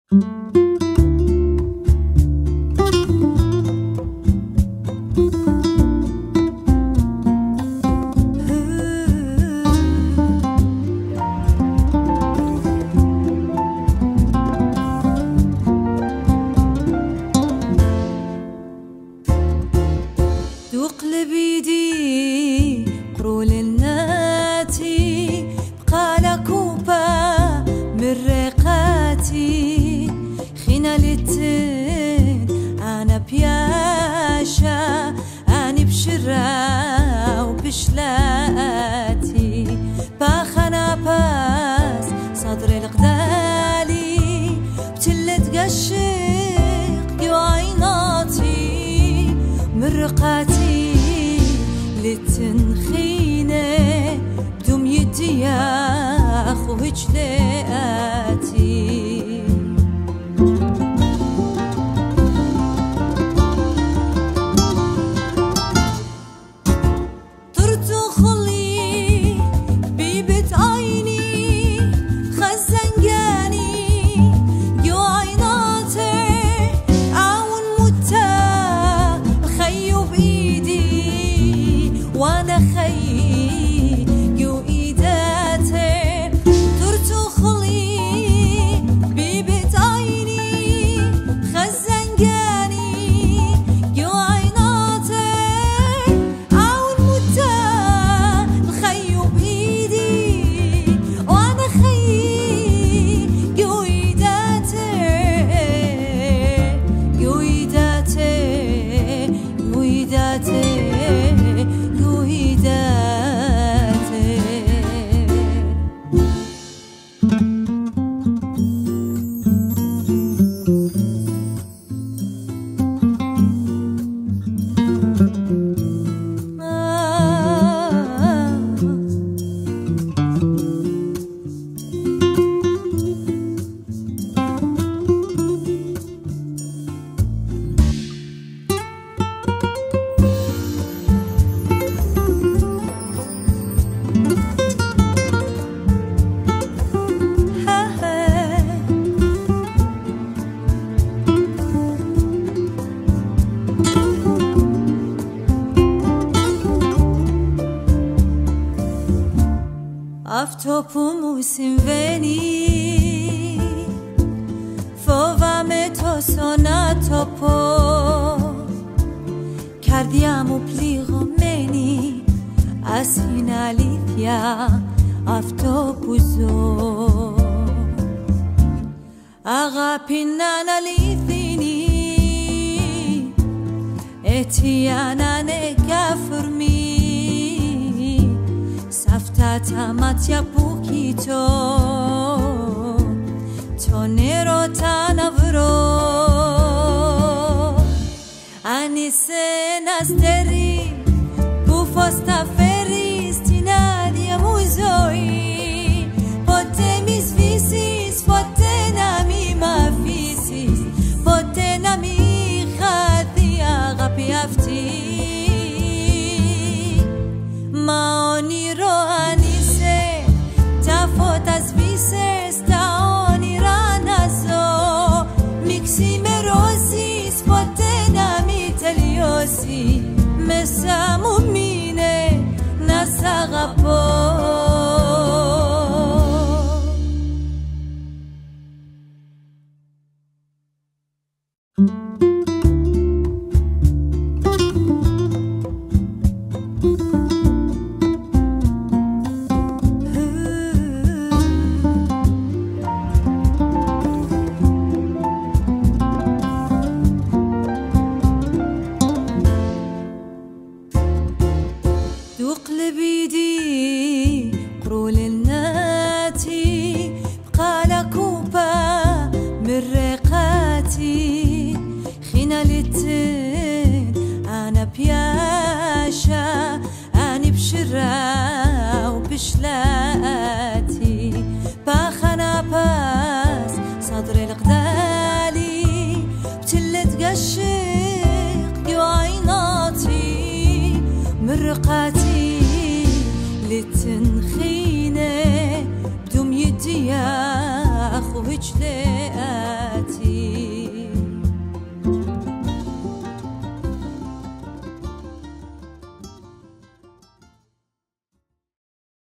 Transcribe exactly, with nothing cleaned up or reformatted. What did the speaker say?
دوقلة بيدي قرول الناتي بقى لكوبا من رقاتي خينا للتن أنا بياشا أني بشرا وبشلاتي باخنا باس صدر الغدالي بتلت قشق يو عيناتي مرقاتي للتنخينة بدوم يدي أخو هجلاتي طرتو خلي بيبت عيني خزنجاني يو عيناتي عون متا خيو بإيدي وانا خي يو إيداتي طرتو خلي بيبت عيني خزنجاني يو عيناتي عون متا خيو بإيدي وانا خي يو إيداتي يو إيداتي يو إيداتي يو إيداتي Αυτόπου μου συμβαίνει φοβάμαι τόσο να το πω καρδιά μου πληγωμένη ας είναι αλήθεια αυτό που ζω αγάπη να είναι αληθινή αιτία να είναι καφορμή Αυτά τα μάτια που κοιτώ τον έρωτα να βρω αν είσαι ένα αστέρι που φως θα φέρει στην άδεια μου ζωή ποτέ μη σβήσεις, ποτέ να μη μ' αφήσεις ποτέ να μη χαθεί η αγάπη αυτή Μα όνειρο αν είσαι τα φώτα σβήσες τα όνειρα να ζω μη ξημερώσεις ποτέ να μη τελειώσει μέσα μου μείνε να σ' αγαπώ دوقلة بيدي قرول الناتي بقى لكوبا من رقاتي خينا للتن أنا بياشا أني بشرا وبشلاتي باخنا باس صدر الغدالي بتلت قشق يو عيناتي مرقاتي للتنخينة بدوم يدي أخو هجلاتي